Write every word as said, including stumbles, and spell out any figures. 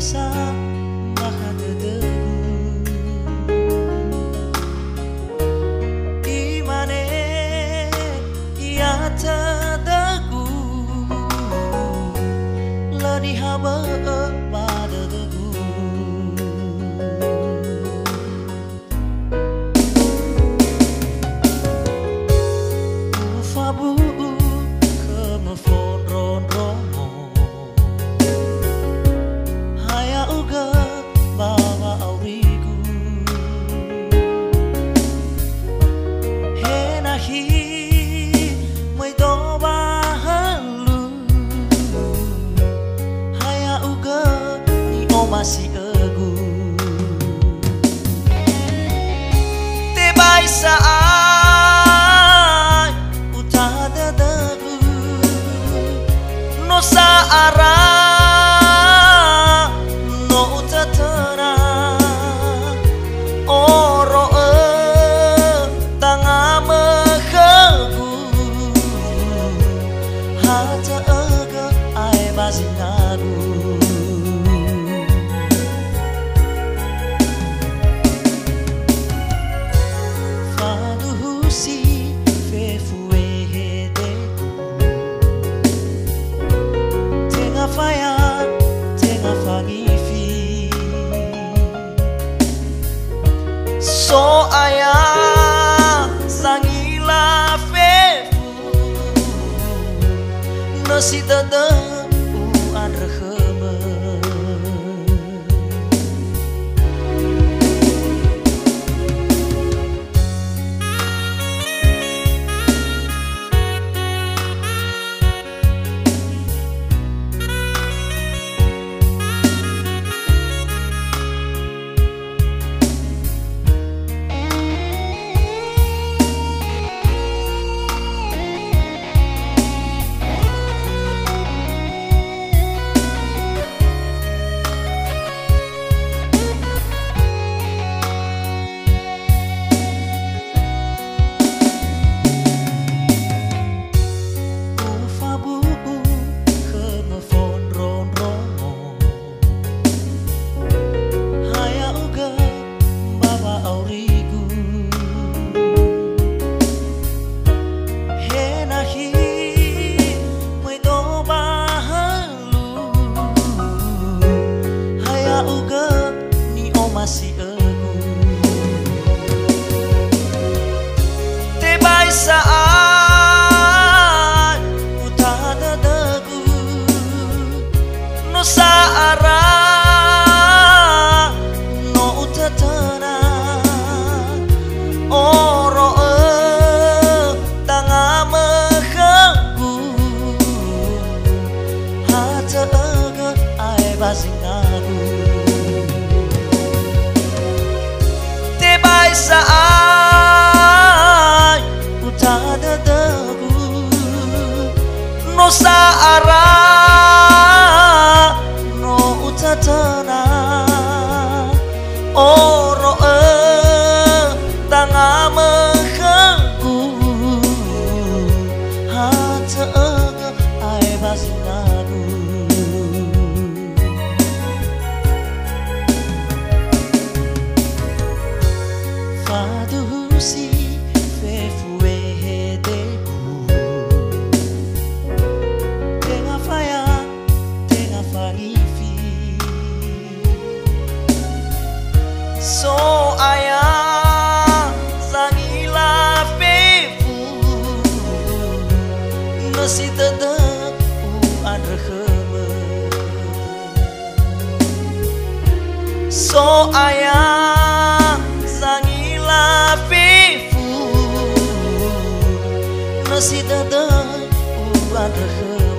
sa makadadagu imane ia tadagu lani haba padadagu ufabu kemafon ron romo haya uga bawa aurigu henahi mai doba halu haya uga ni omasi egu tebai saai utada dagu no saara no utatana oro e tangama khagu hata aga ai bazinagu faduhusi fefue hede tenga faya tenga fangifi so aya sangila fefu nasi dada u anrahama masih egu tebai saat utada dagu no saara no utatana oro e tangama khagu hata aga ai bazinagu tebai saai utada dagu no saara no utatana oro e tangama khagu hata aga ai bazinagu faduhusi fefue hedeku tenga faya tenga fangifi so aya sangila fefu nasi dadak u anrahama so aya fefu nasi dadak u anrahama